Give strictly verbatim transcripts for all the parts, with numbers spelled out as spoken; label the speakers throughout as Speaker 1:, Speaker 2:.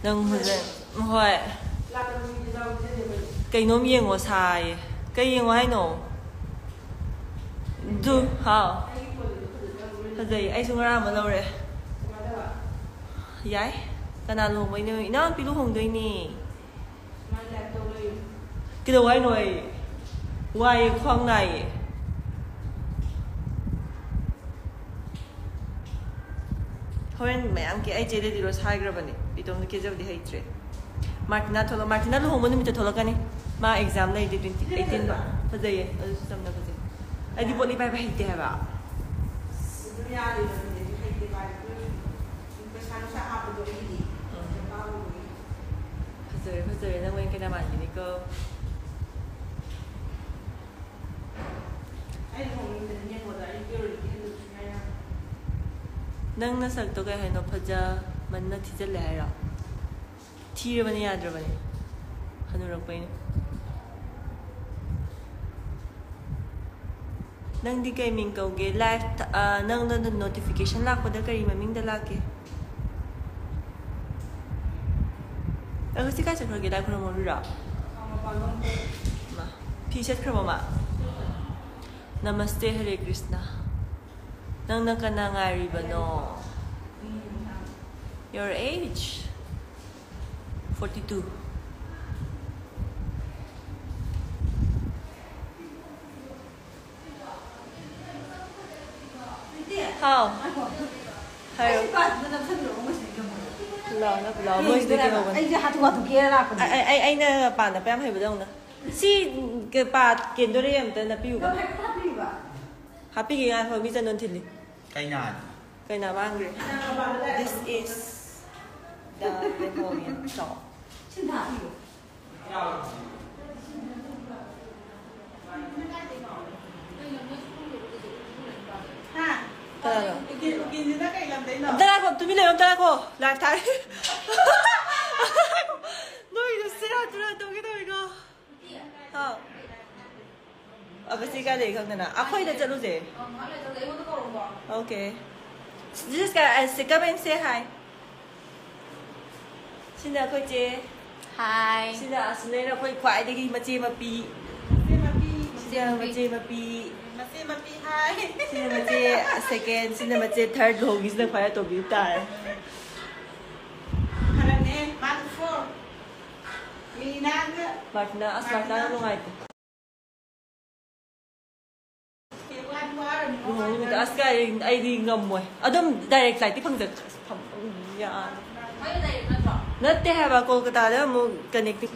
Speaker 1: Nang huzan. Hoi. Kay nom yengo sai. Kay yengo hai no. Du how. Hazai ai sungra ma lo re. Yai. Kana lu mai ne ina pi lu hong doi ni. Cái đầu ai nói ngoài khoang này Horen mẹ anh kia ai chơi đi rồi sai cái này bị tông cái giờ đi hay chơi Martina thôi Martina lúc hôm nay mình thôi cái này mà exam này đi twenty eighteen ba phải gì vậy ở trong đó phải gì ai đi bộ đi bay bay thì hay bảo phải rồi phải rồi đang quên cái đam mê gì cơ Nang nasag to kay hano paja man na tijal lahira. Tira ba niya adra ba niya? Hanurang pa yun. Nang di kay ming kauge live nang na notification lak pa da kay maming dalaki. Ako si kaya sa kaya live ko na mo rira. Ma, p-shirt ko ma. Namaste Hare Krishna. Nang nakanangari ba no? Your age? forty-two. How? Hello. Lo, lo, lo. Mới đi cái hồ.
Speaker 2: Anh hạt quả thuộc kia là còn.
Speaker 1: Ai ai ai na bàn na pem hay ba dong na. Si cái bà kiến đồ em tên là piu. Happy cái anh hồi mi chân non thili.
Speaker 3: Cái nào?
Speaker 1: Cái nào mang rồi? This is the Mongolian shop.
Speaker 2: Xin thả đi. Ha.
Speaker 1: Tara.
Speaker 2: Cái cái gì đó cái làm đấy nó.
Speaker 1: Tara ko, tumi lên tara ko. Live thay. Noi nó sẽ ra tara tao cái đó cái. Ha. À bác sĩ cái này không nè. À khơi đã chạy luôn gì? Okay. Just guys, say come and say hi. Xin chào cô chị.
Speaker 4: Hi.
Speaker 1: Xin chào, xin chào cô khoái đi mà chị mà pi. Xin chào mà chị mà pi.
Speaker 2: Mà xem mà pi hai.
Speaker 1: Xin chào mà chị second, xin chào mà chị third go gis na khoái tổ biểu tài.
Speaker 2: Haran em one four. Mina ke.
Speaker 1: Martina, as Martina lu ngai. Ito as ka ay di ngam mo. Adam direct flight pang dak. Ya. Not have a Kolkata da mo connecting.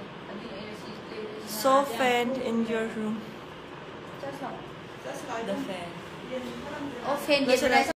Speaker 1: So fan in your room.
Speaker 2: Just like
Speaker 1: The fan.
Speaker 4: Oh, fan.